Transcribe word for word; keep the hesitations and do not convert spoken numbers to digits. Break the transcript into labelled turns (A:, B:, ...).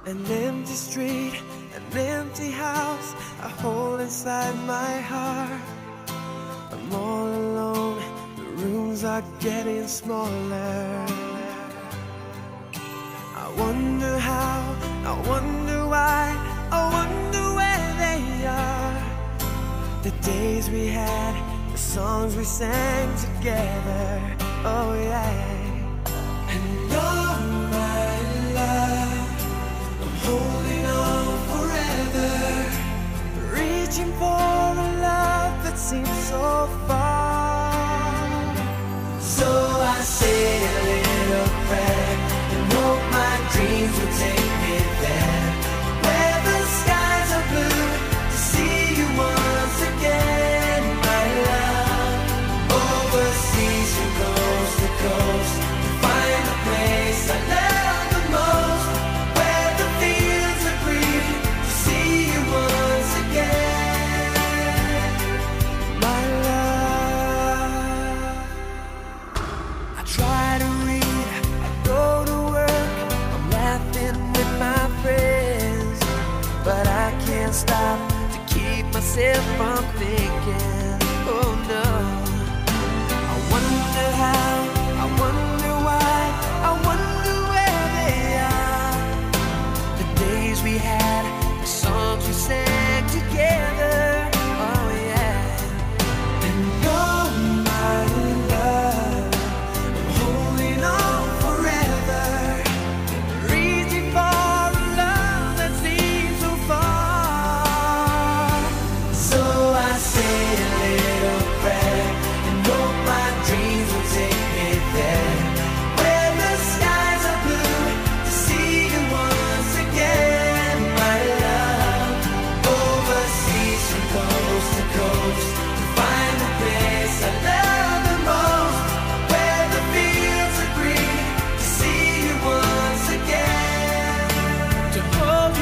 A: An empty street, an empty house, a hole inside my heart. I'm all alone, the rooms are getting smaller. I wonder how, I wonder why, I wonder where they are. The days we had, the songs we sang together, oh yeah. And oh my love, I'm holding on forever, reaching for a love that seems so far. So I say a little prayer and hope my dreams will take me there, where the skies are blue, to see you once again, my love. Overseas from coast to coast, to find a place I love the most, where the fields are green, to see you once again, my love. I try to read, I go to work, I'm laughing with my friends, but I can't stop to keep myself from thinking